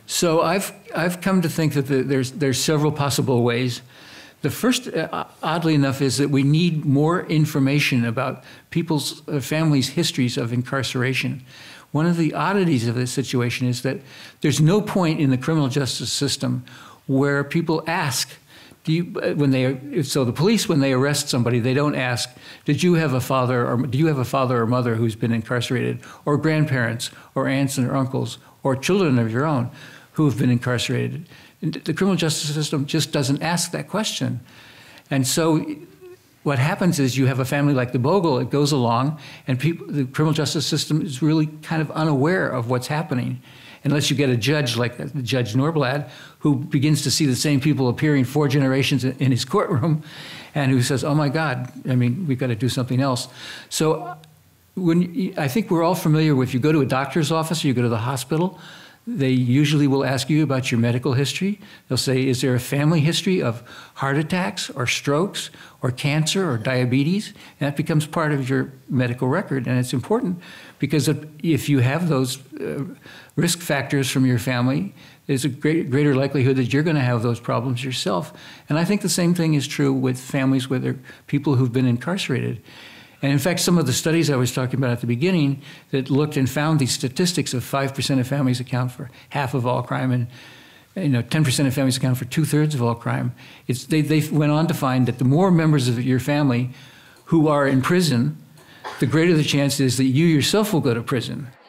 So I've come to think that there's several possible ways. The first, oddly enough, is that we need more information about people's families' histories of incarceration. One of the oddities of this situation is that there's no point in the criminal justice system where people ask, so the police, when they arrest somebody, they don't ask, did you have a father or mother who's been incarcerated, or grandparents, or aunts and uncles, or children of your own who have been incarcerated? The criminal justice system just doesn't ask that question. And so what happens is you have a family like the Bogle, it goes along, and the criminal justice system is really kind of unaware of what's happening, unless you get a judge like Judge Norblad, who begins to see the same people appearing 4 generations in his courtroom, and who says, oh my God, I mean, we've got to do something else. So I think we're all familiar with, you go to a doctor's office or you go to the hospital, they usually will ask you about your medical history. They'll say, is there a family history of heart attacks or strokes or cancer or diabetes? And that becomes part of your medical record. And it's important because if you have those risk factors from your family, there's a greater likelihood that you're going to have those problems yourself. And I think the same thing is true with families with people who've been incarcerated. And in fact, some of the studies I was talking about at the beginning that looked and found these statistics of 5% of families account for half of all crime, and 10% of families account for 2/3 of all crime. They went on to find that the more members of your family who are in prison, the greater the chance is that you yourself will go to prison.